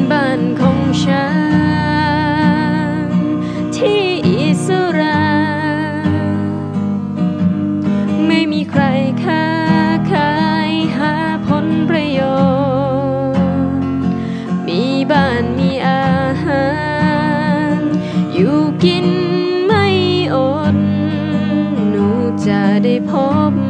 บ้านของฉันที่อิสระไม่มีใครค้าขายหาผลประโยชน์มีบ้านมีอาหารอยู่กินไม่อดหนูจะได้พบ